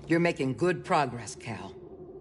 You're making good progress, Cal.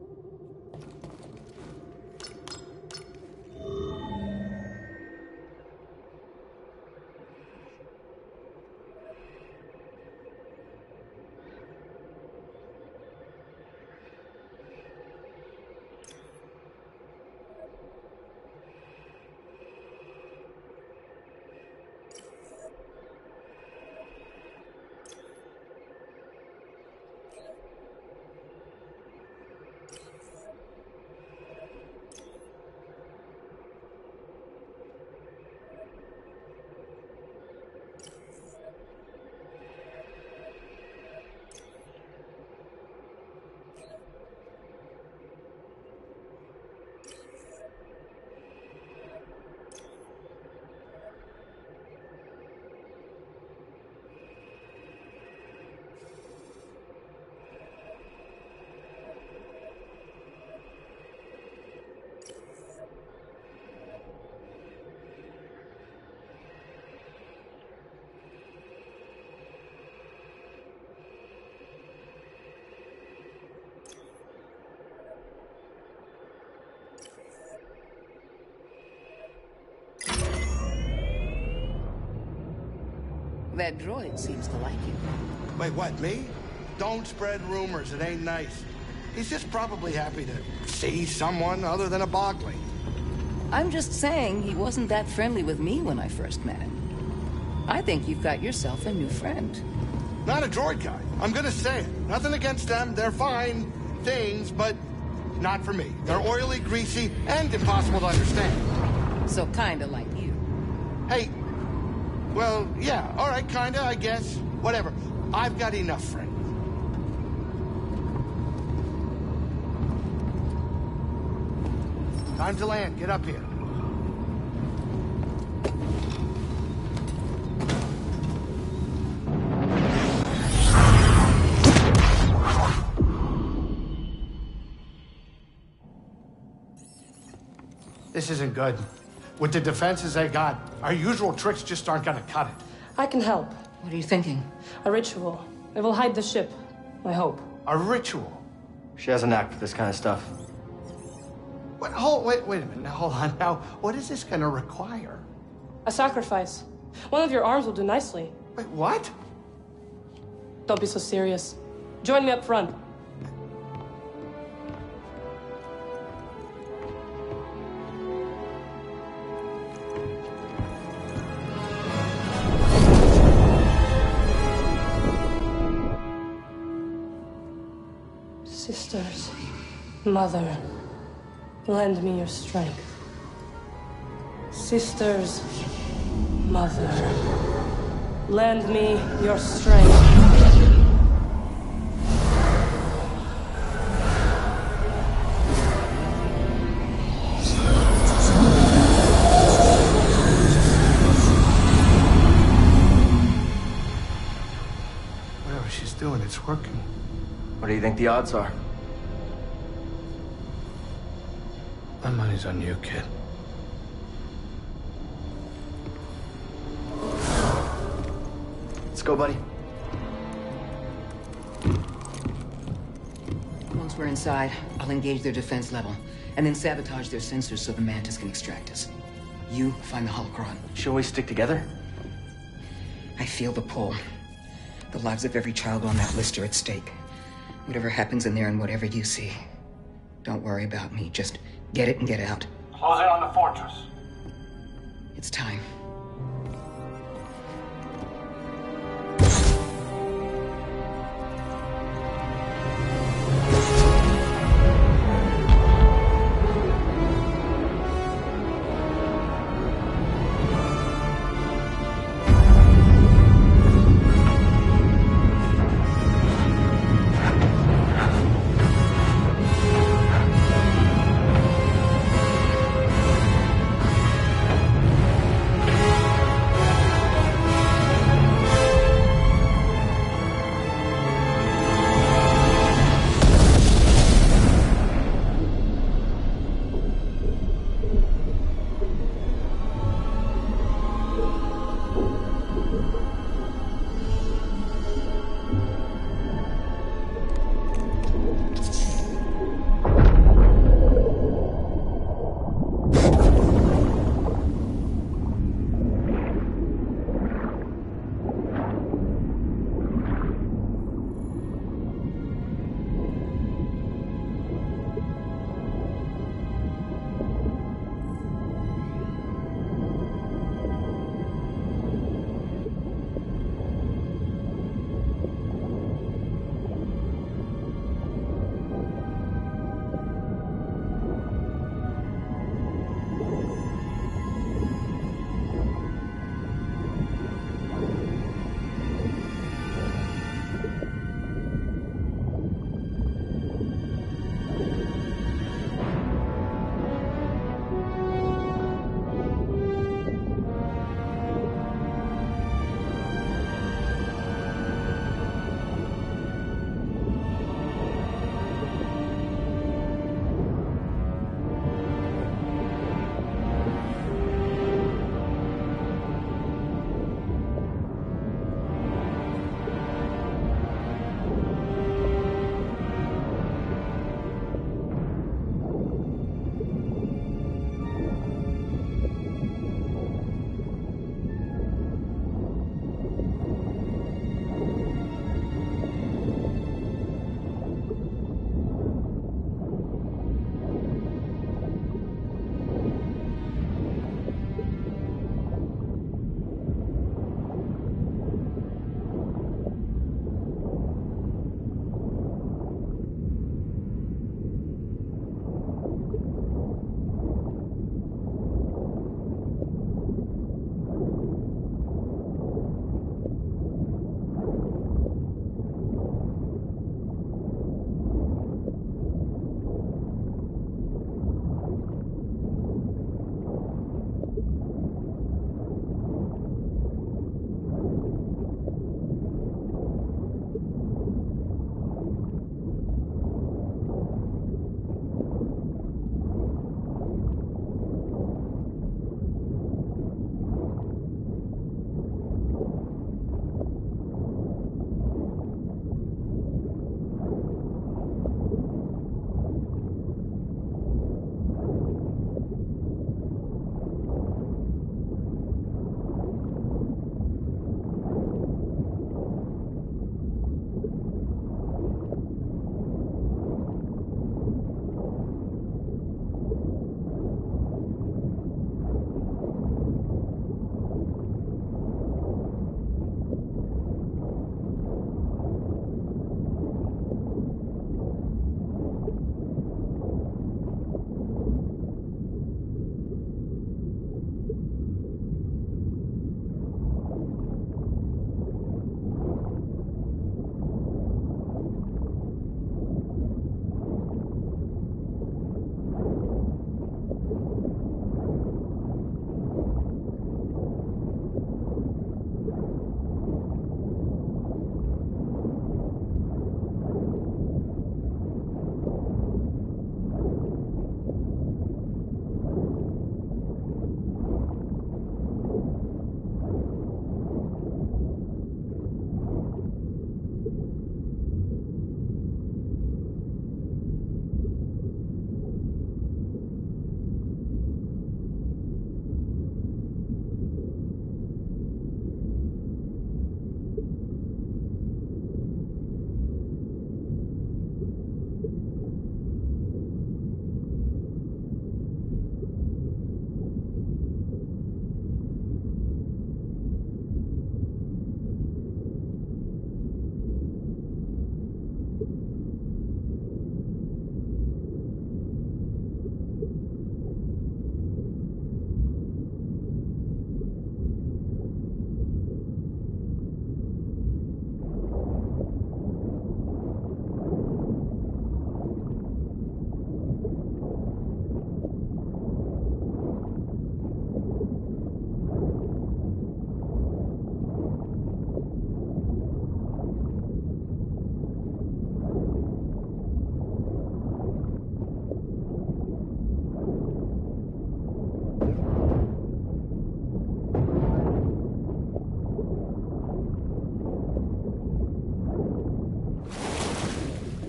That droid seems to like you. Wait, what, me? Don't spread rumors, it ain't nice. He's just probably happy to see someone other than a Bogling. I'm just saying he wasn't that friendly with me when I first met him. I think you've got yourself a new friend. Not a droid guy. I'm gonna say it. Nothing against them. They're fine things, but not for me. They're oily, greasy, and impossible to understand. So kinda like you. Hey, well, yeah, all right, kinda, I guess. Whatever. I've got enough friends. Time to land. Get up here. This isn't good. With the defenses they got, our usual tricks just aren't gonna cut it. I can help. What are you thinking? A ritual. It will hide the ship, I hope. A ritual? She has a knack for this kind of stuff. Wait a minute. Now, hold on. Now, what is this gonna require? A sacrifice. One of your arms will do nicely. Wait, what? Don't be so serious. Join me up front. Sisters, Mother, lend me your strength. Sisters, Mother, lend me your strength. Whatever she's doing, it's working. What do you think the odds are? My money's on you, kid. Let's go, buddy. Once we're inside, I'll engage their defense level, and then sabotage their sensors so the Mantis can extract us. You find the holocron. Shouldn't we stick together? I feel the pull. The lives of every child on that list are at stake. Whatever happens in there and whatever you see, don't worry about me. Just get it and get out. Close in on the fortress. It's time.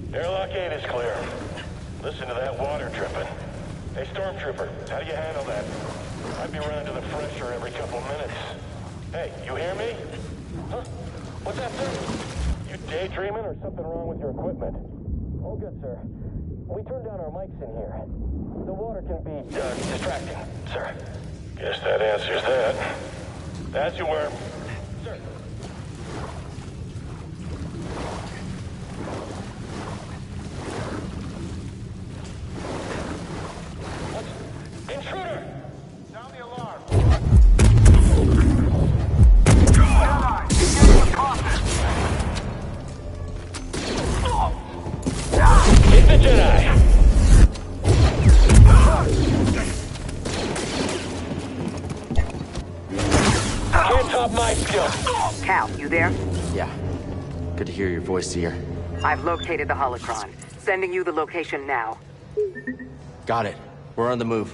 Airlock 8 is clear. Listen to that water dripping. Hey, Stormtrooper, how do you handle that? I'd be running to the fresher every couple minutes. Hey, you hear me? Huh? What's that, sir? You daydreaming or something wrong with your equipment? All good, sir. We turned down our mics in here. The water can be distracting, sir. Guess that answers that. As you were. Sir. What? Intruder! Sound the alarm. Hit the Jedi! Can't top my skill. Cal, you there? Yeah. Good to hear your voice, Seer. I've located the holocron. Sending you the location now. Got it. We're on the move.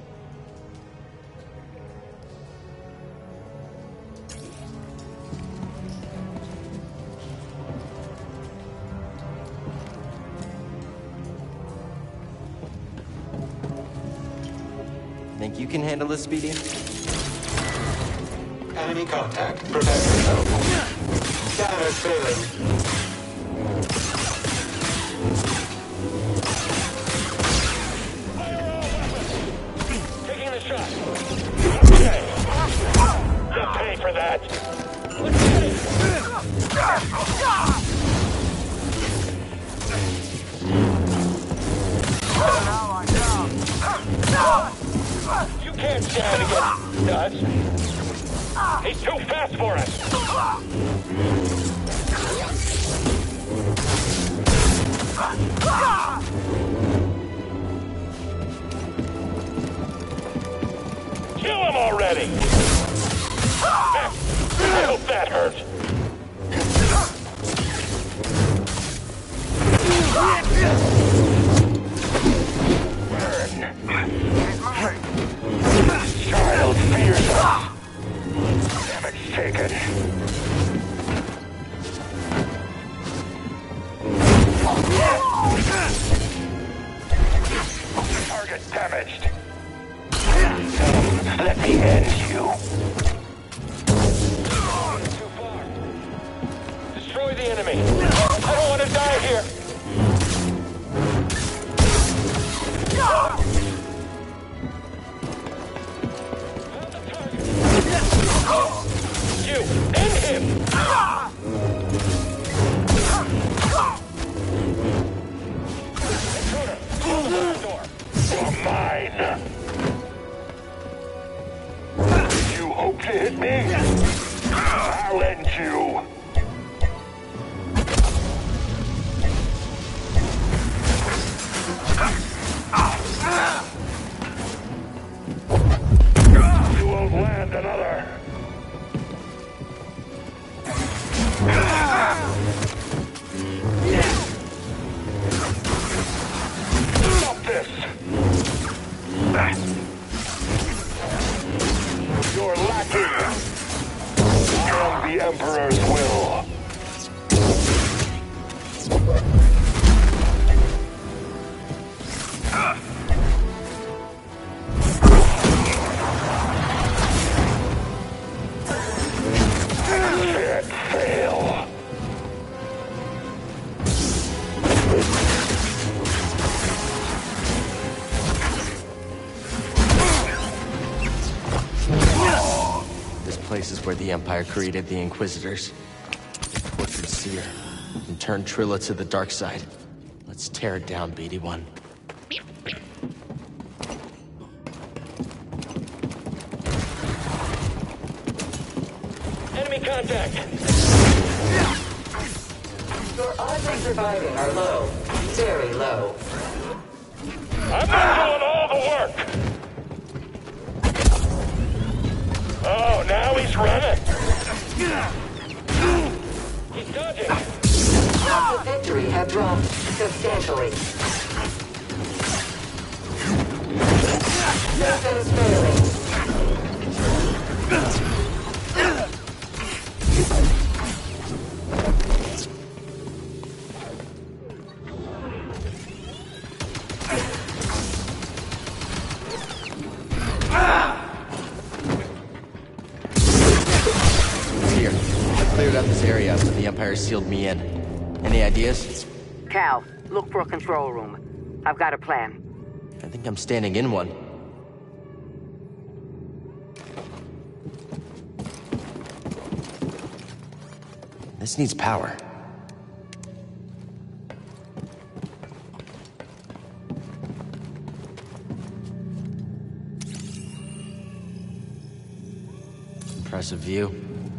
Think you can handle this, Speedy? Enemy contact. Prepare yourself. Scanners failing. Taking the shot. Okay. You'll pay for that. Let's get it. You can't stand against us. He's too fast for us! Kill him already! I hope that hurt. Child fears us. Damage taken. Target damaged. Let me end you. Too far. Destroy the enemy. I don't want to die here. You and him! Intruder, close the door. You're mine. You hope to hit me? I'll end you. You won't land another. Stop this! You're lacking! I am the Emperor's will. Can't fail. This place is where the Empire created the Inquisitors. They tortured Seer and turned Trilla to the dark side. Let's tear it down, BD-1. Enemy contact! Your odds of surviving are low. Very low. I'm not doing all the work! Oh, now he's running! He's dodging! Odds of victory have dropped substantially. Defense failing. area after the Empire sealed me in. Any ideas? Cal, look for a control room. I've got a plan. I think I'm standing in one. This needs power. Impressive view.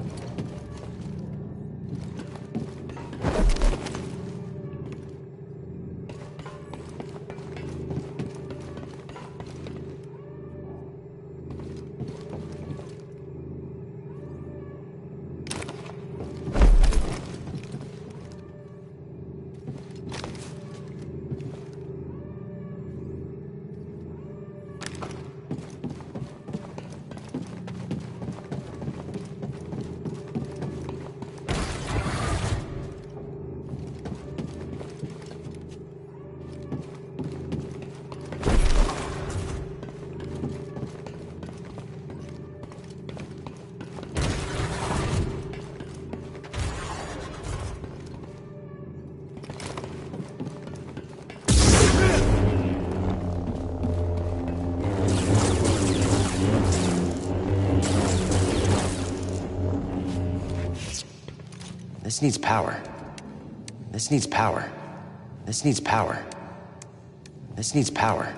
This needs power. This needs power. This needs power. This needs power.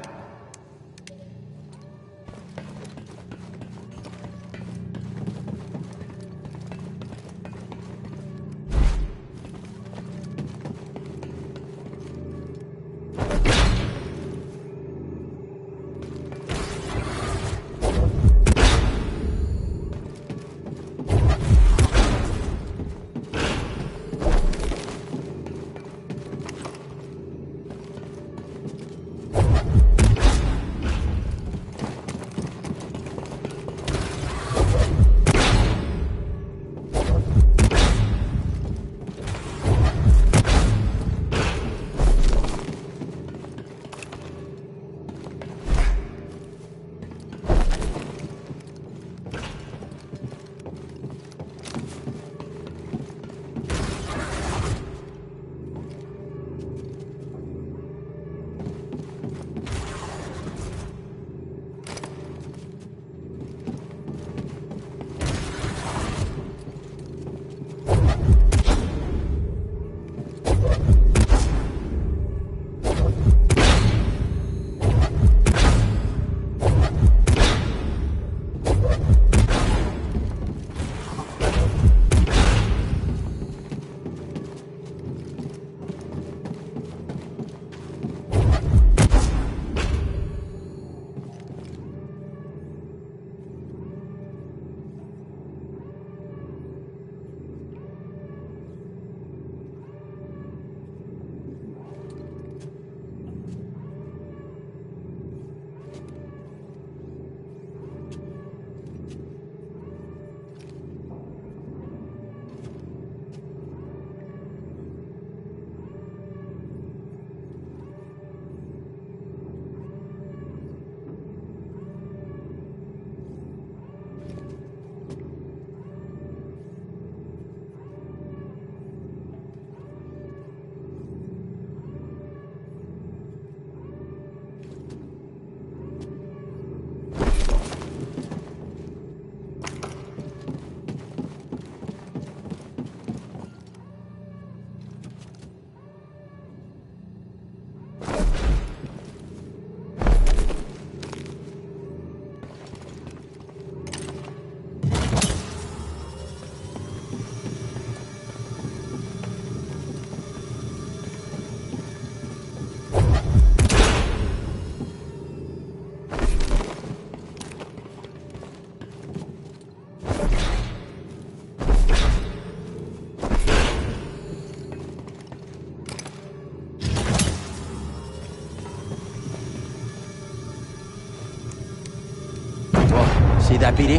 See that, BD?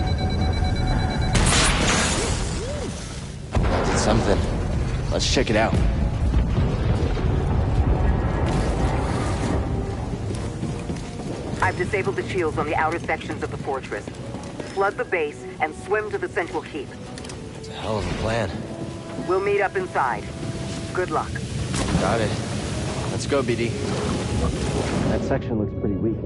Did something. Let's check it out. I've disabled the shields on the outer sections of the fortress. Flood the base and swim to the central keep. It's a hell of a plan. We'll meet up inside. Good luck. Got it. Let's go, BD. That section looks pretty weak.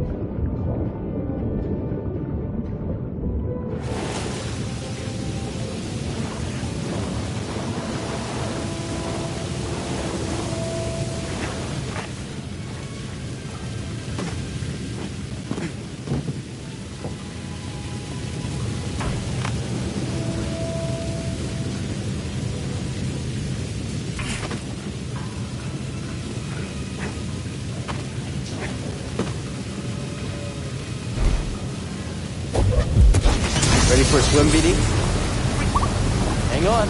Ready for a swim, BD? Hang on.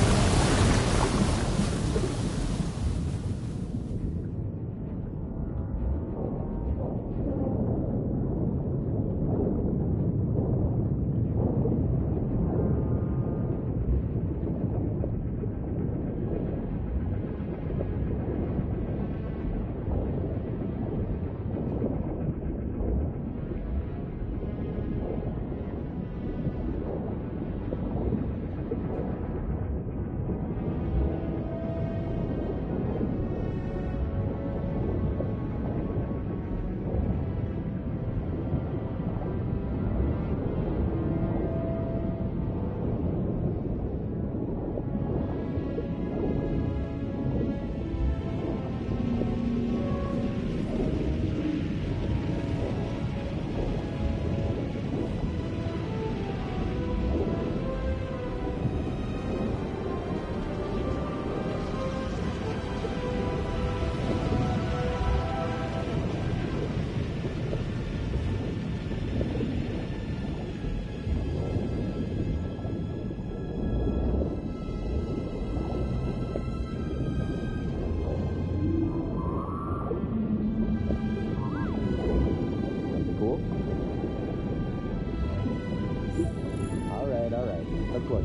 Let's look.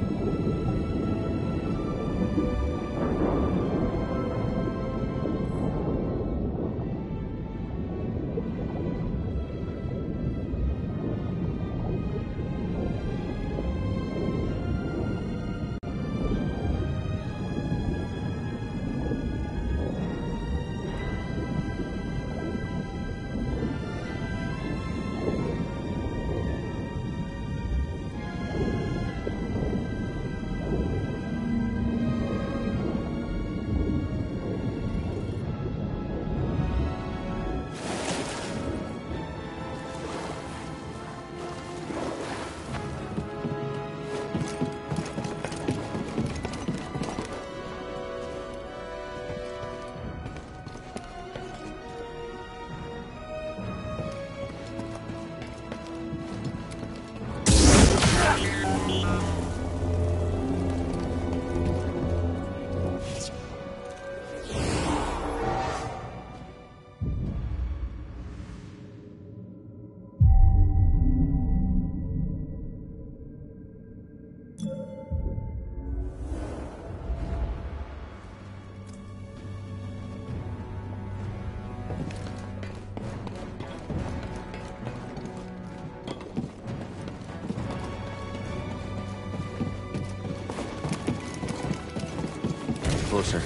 Closer.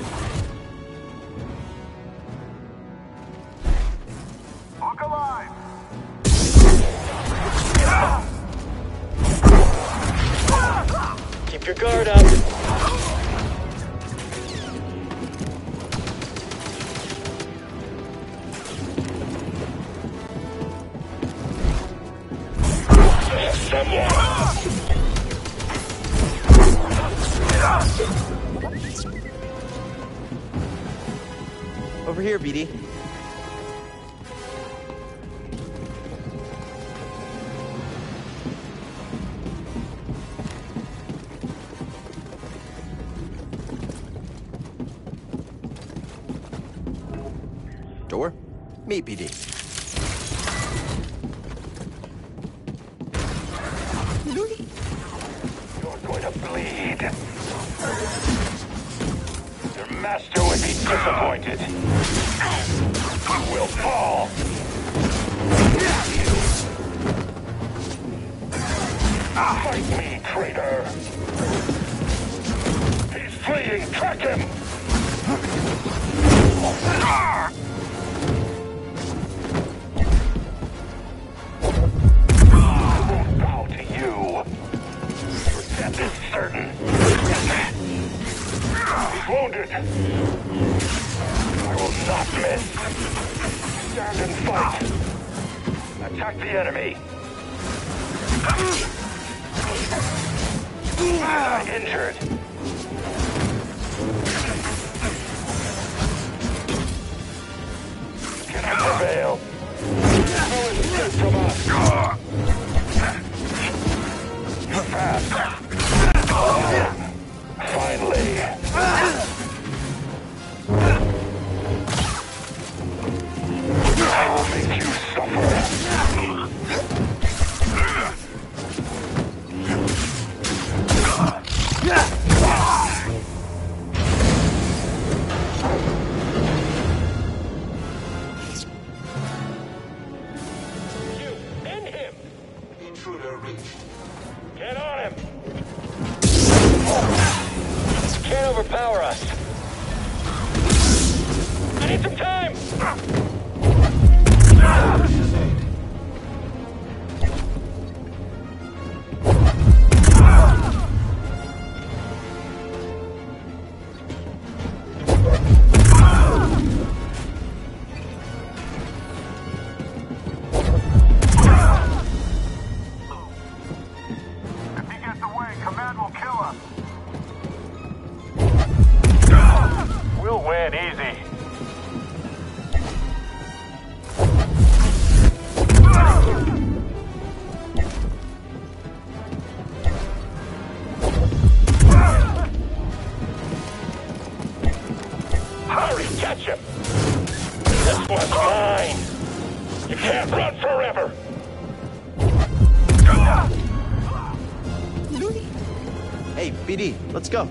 Look alive! Keep your guard up. Over here, BD. Door? Meet BD. You're going to bleed. Your master would be disappointed. You will fall. Fight me, traitor. He's fleeing! Track him! I won't bow to you. Your death is certain. He's wounded. I will not miss. Stand and fight. Attack the enemy. Injured. Can I prevail? No escape from us. Fast. Finally. I will make you suffer. Intruder reached. Get on him! Can't overpower us. I need some time! We'll win easy. Hurry, catch him! This one's mine! You can't run forever! Hey, BD, let's go.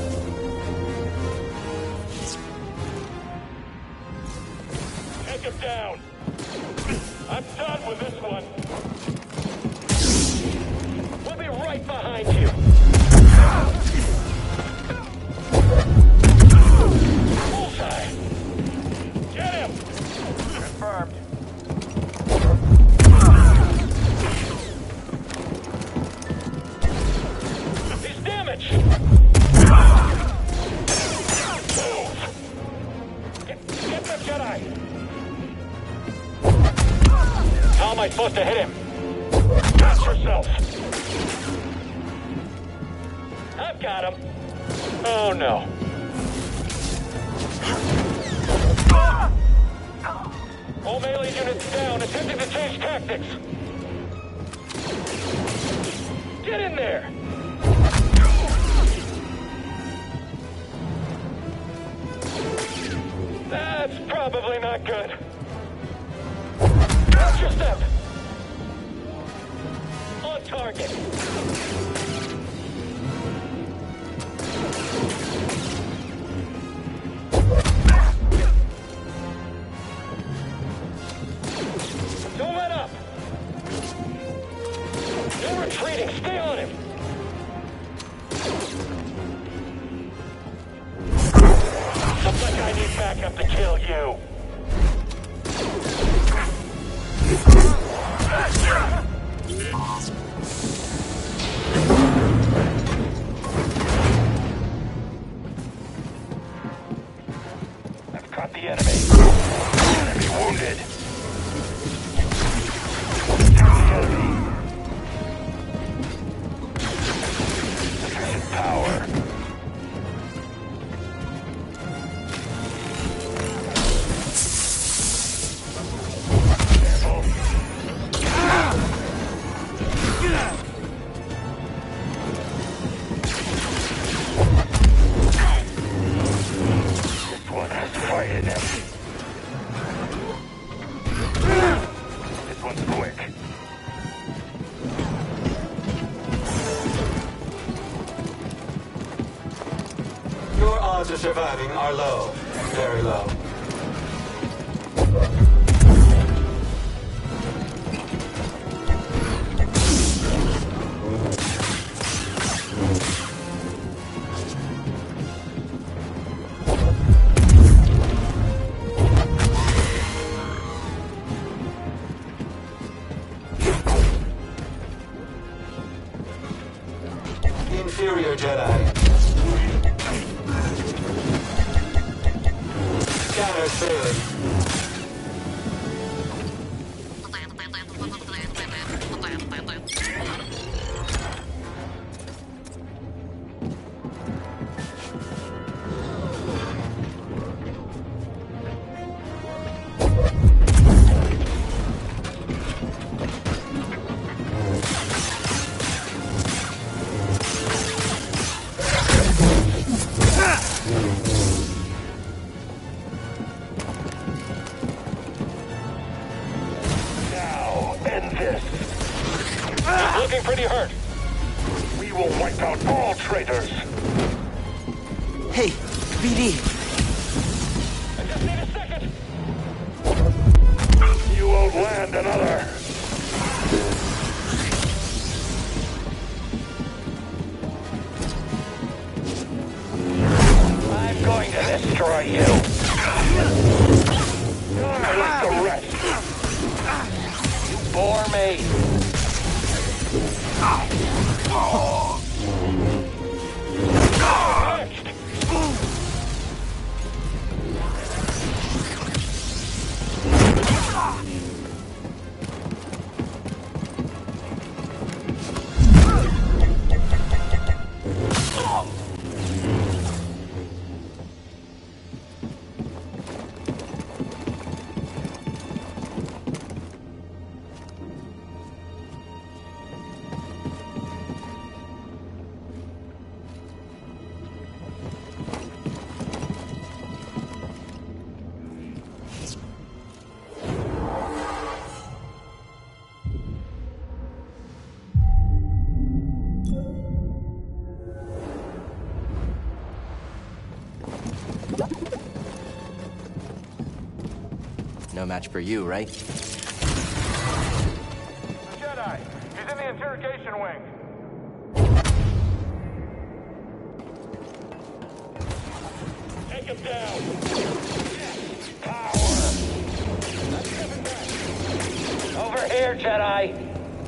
Take him down! I'm done with this one! We'll be right behind you! Bullseye! Get him! Confirmed. He's damaged! Move! Get the Jedi! How am I supposed to hit him? Catch yourself! I've got him! Oh no. All melee units down, attempting to change tactics! Get in there! That's probably not good. Watch your step! On target! Don't let up! No retreating! Stay on him! Looks like I need backup to kill you! I've caught the enemy. Enemy wounded. Attack the enemy. Sufficient power. Odds of surviving are low. Very low. Empire sailing. Looking pretty hurt. We will wipe out all traitors. Hey, BD. I just need a second. You won't land another. I'm going to destroy you. Like the rest. You bore me. No match for you, right? The Jedi. He's in the interrogation wing. Take him down. Power. Over here, Jedi.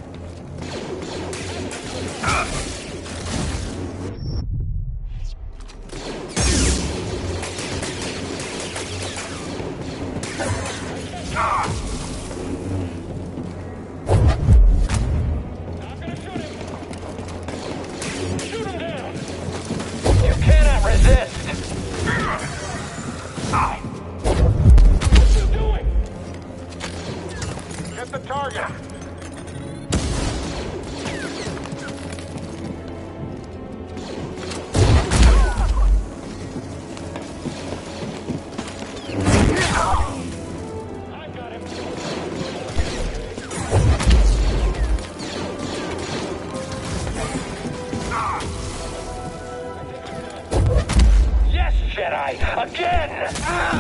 Again!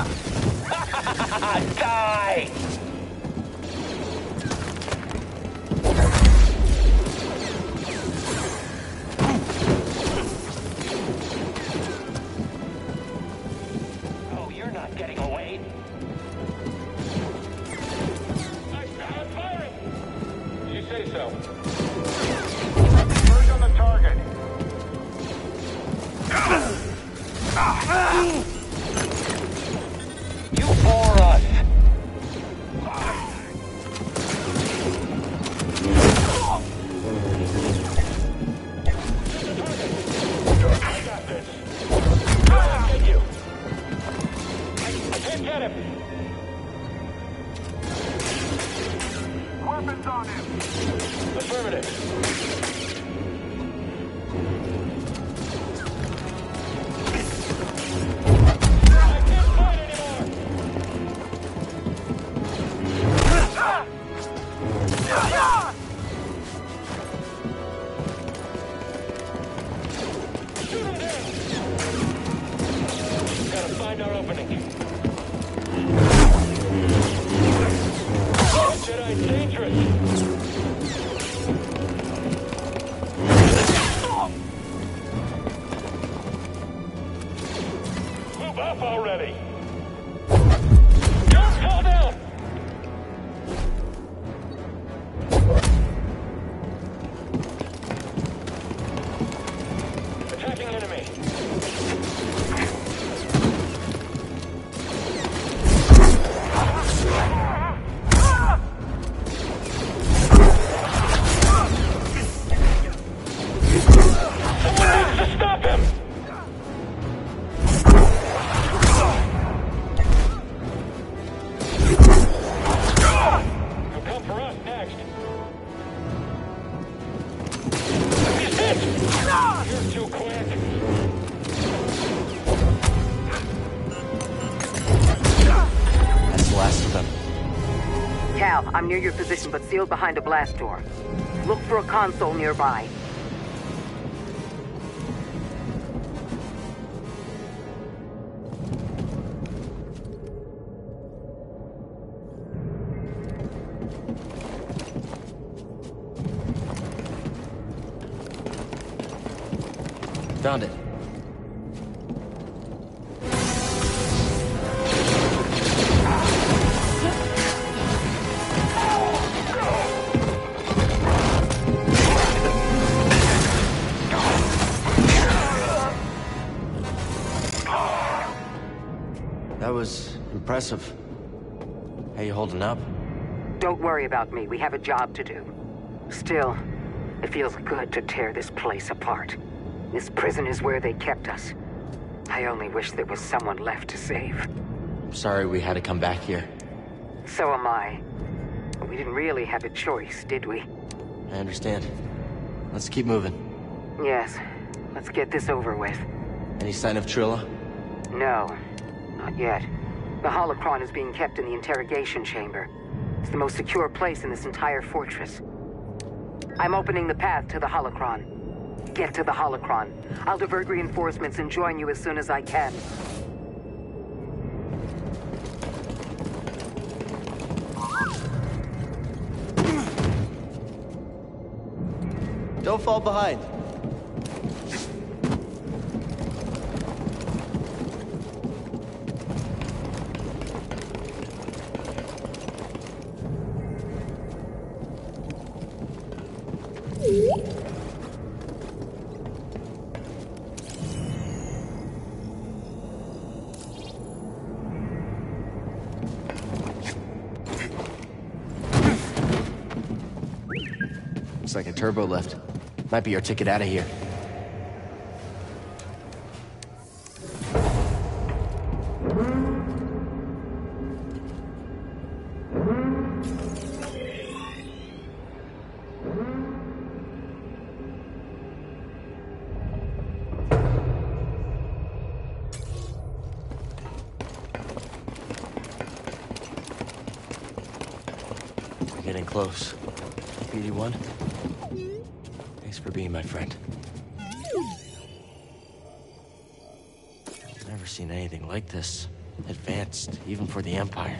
Die! Oh, you're not getting away. I'm firing! You say so. First on the target. You bore us! I got this. I'll get you. I can't get him. Weapons on him. Affirmative. Already. Don't fall down. Attacking enemy. Well, I'm near your position, but sealed behind a blast door. Look for a console nearby. Found it. That was impressive. How you holding up? Don't worry about me. We have a job to do. Still, it feels good to tear this place apart. This prison is where they kept us. I only wish there was someone left to save. I'm sorry we had to come back here. So am I. But we didn't really have a choice, did we? I understand. Let's keep moving. Yes. Let's get this over with. Any sign of Trilla? No. Not yet. The holocron is being kept in the interrogation chamber. It's the most secure place in this entire fortress. I'm opening the path to the holocron. Get to the holocron. I'll divert reinforcements and join you as soon as I can. Don't fall behind. Looks like a turbo lift. Might be our ticket out of here. We're getting close. BD1? Thanks for being my friend. I've never seen anything like this. Advanced, even for the Empire.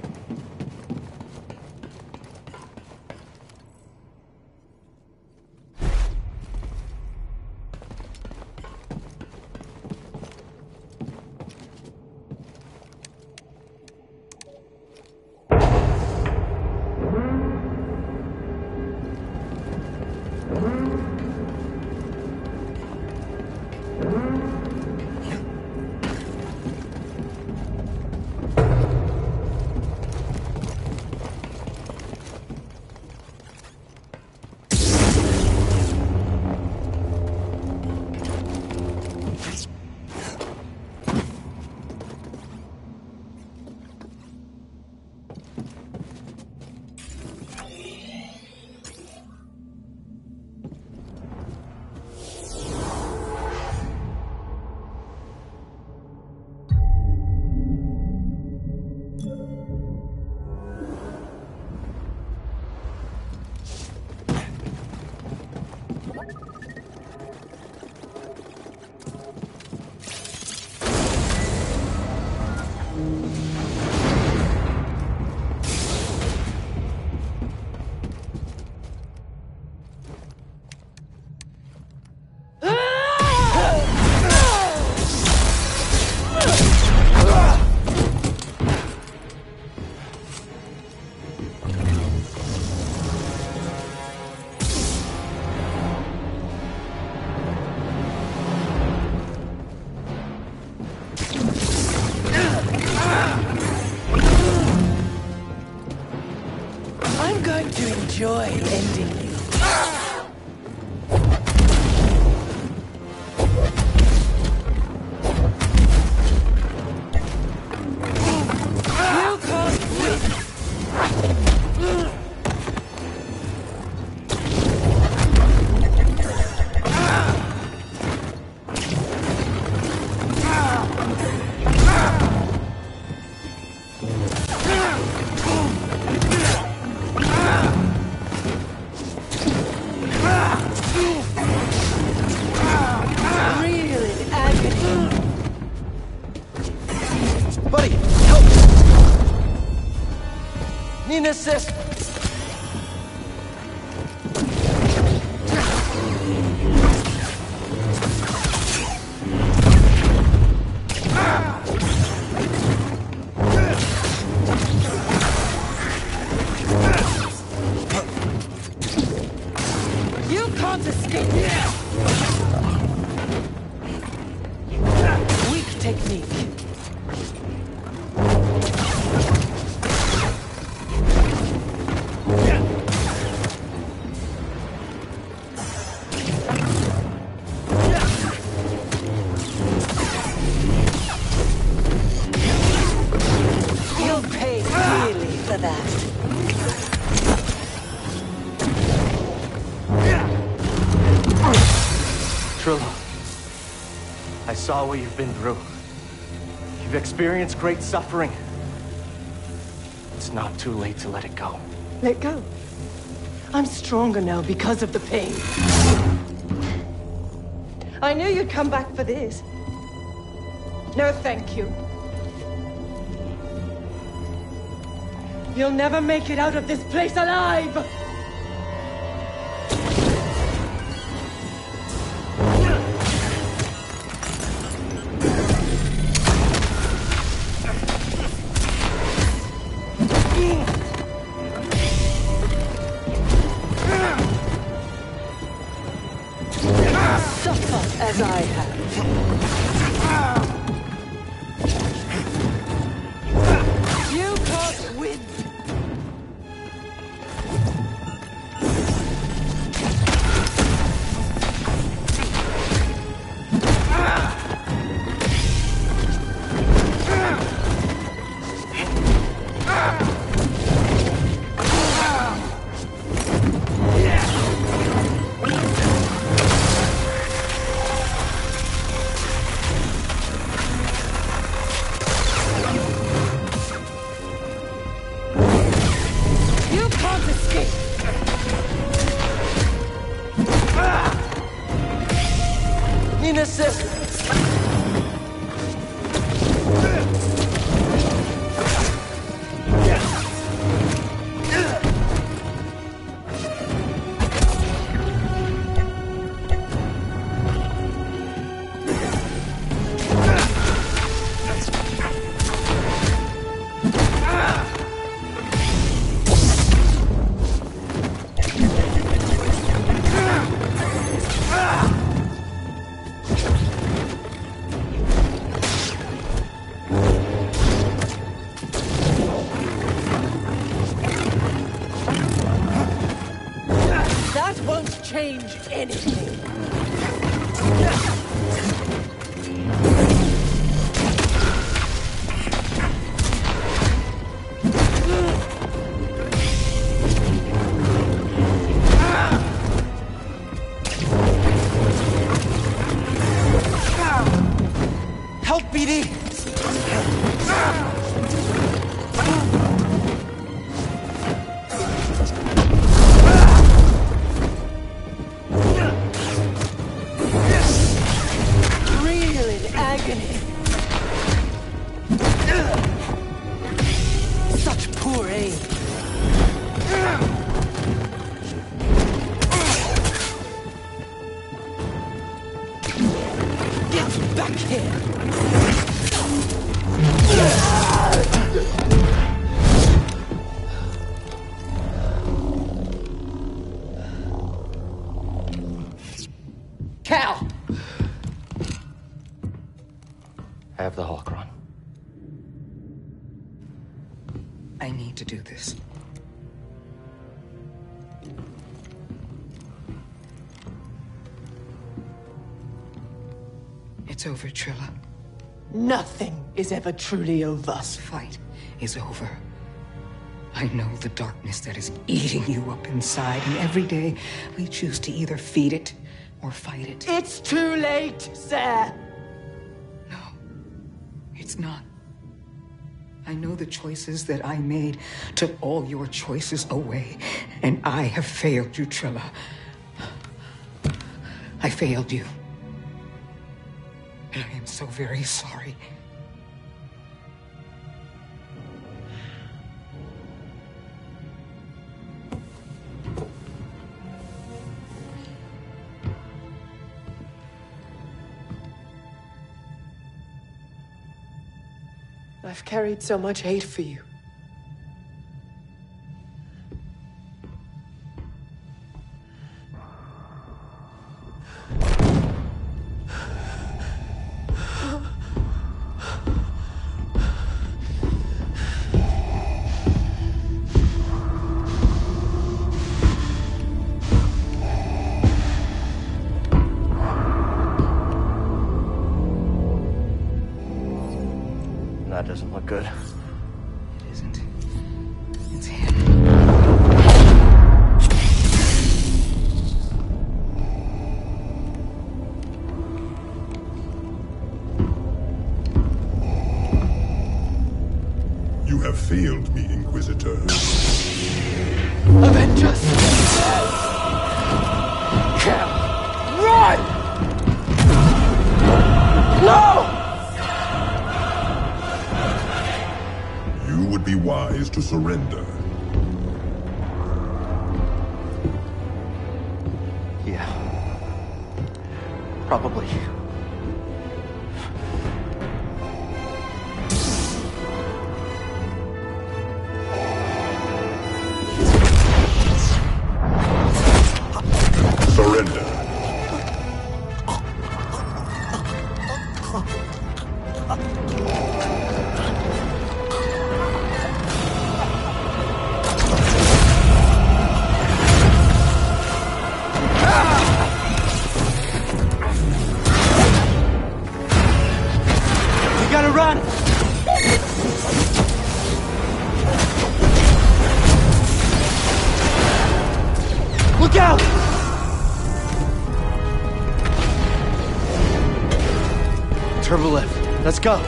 Enjoy ending you. Need an assist! You can't escape! Weak technique. You'll pay dearly for that. Trilla, I saw what you've been through. You've experienced great suffering. It's not too late to let it go. Let go. I'm stronger now because of the pain. I knew you'd come back for this. No, thank you. You'll never make it out of this place alive! Suffer as I have. You can't win. You can't escape. Need an assist! That won't change anything. Help, BD! Real in agony. Such poor aim. Get back here. Cal! I have the holocron. I need to do this. It's over, Trilla. Nothing is ever truly over. This fight is over. I know the darkness that is eating you up inside, and every day we choose to either feed it or fight it. It's too late, sir. No, it's not. I know the choices that I made took all your choices away, and I have failed you, Trilla. I failed you. And I am so very sorry. I've carried so much hate for you. That doesn't look good. It isn't. It's him. You have failed me, Inquisitor. Avengers! Cam! Run! No! You would be wise to surrender. Yeah. Probably. Surrender. We gotta run! Look out! Turbo lift. Let's go.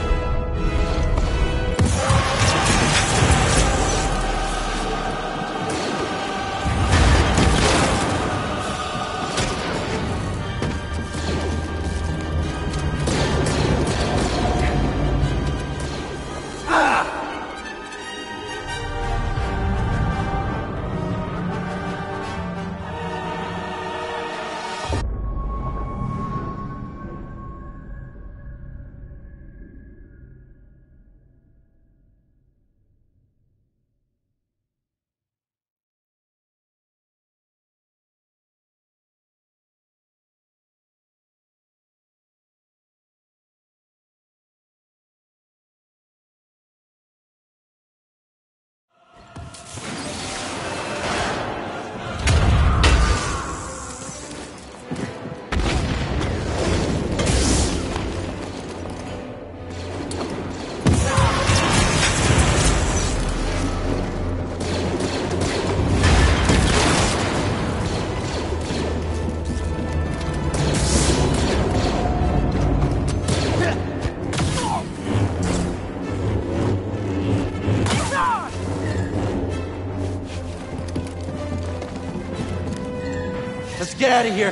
Let's get out of here.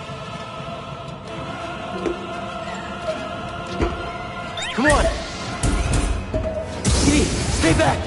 Come on. Edie, stay back.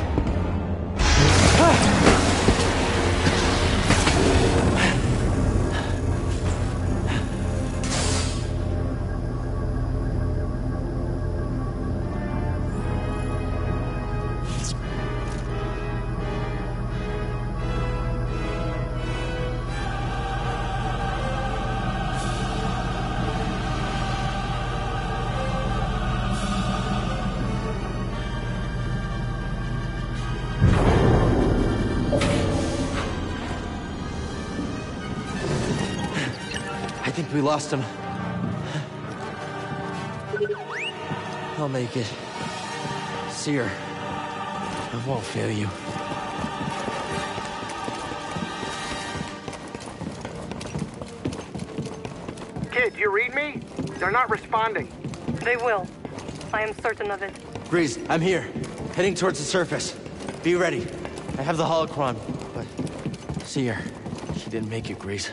I think we lost him. I'll make it. Seer, I won't fail you. Kid, you read me? They're not responding. They will. I am certain of it. Grease, I'm here. Heading towards the surface. Be ready. I have the holocron, but... Seer, she didn't make it, Grease.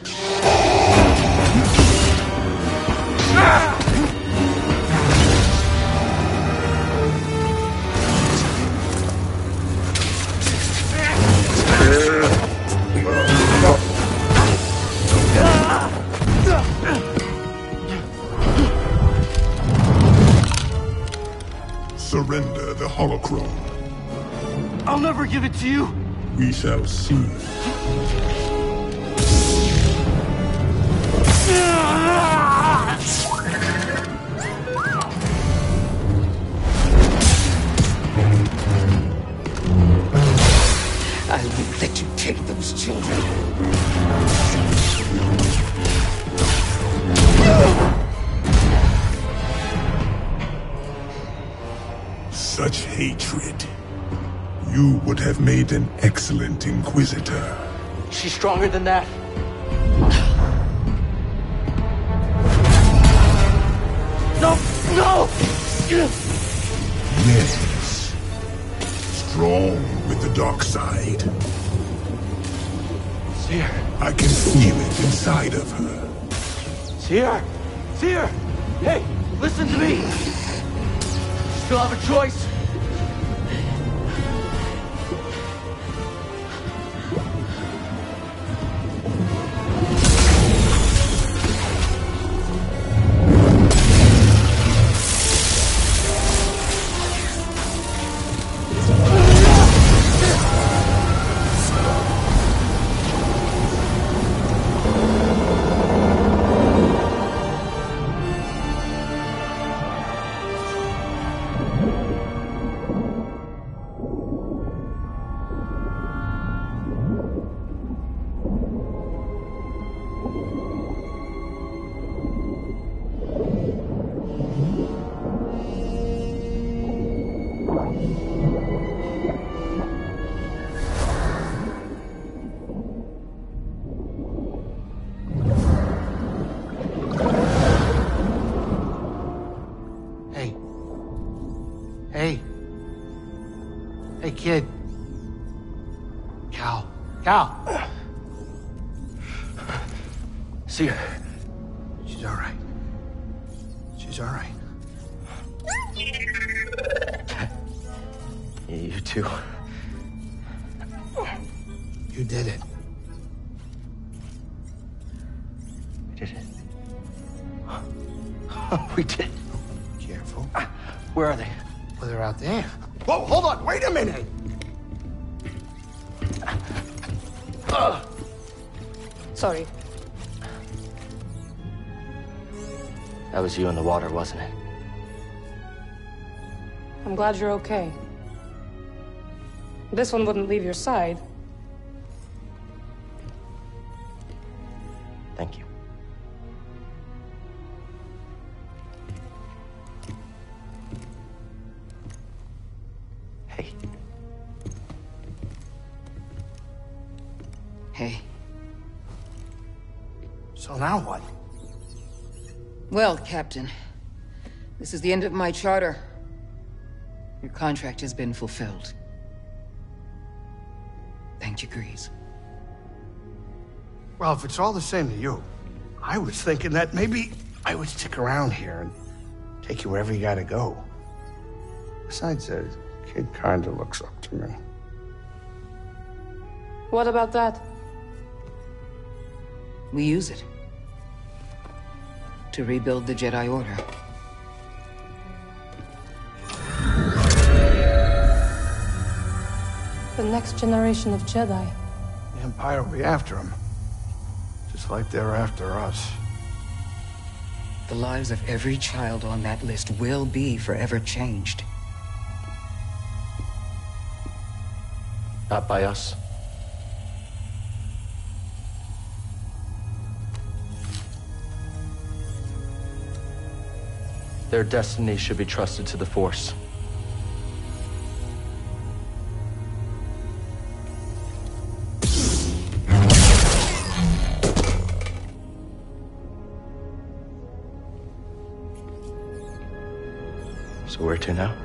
surrender the holocron. I'll never give it to you! We shall see. I won't let you take those children. Such hatred. You would have made an excellent Inquisitor. She's stronger than that. No! No! Yes. Strong with the dark side. Cere. I can feel it inside of her. Cere! Cere! Hey, listen to me! Still have a choice. Hey, kid. Cal. Cal! Cere. She's all right. She's all right. You too. You did it. We did it. We did. Careful. Where are they? Well, they're out there. Whoa, hold on. Wait a minute. Sorry. That was you in the water, wasn't it? I'm glad you're okay. This one wouldn't leave your side. Thank you. Hey. Hey. So now what? Well, Captain, this is the end of my charter. Your contract has been fulfilled. Thank you, Grease. Well, if it's all the same to you, I was thinking that maybe I would stick around here and take you wherever you gotta go. Besides, the kid kinda looks up to me. What about that? We use it to rebuild the Jedi Order. The next generation of Jedi. The Empire will be after him. Just like they're after us. The lives of every child on that list will be forever changed. Not by us. Their destiny should be trusted to the Force. So where to now?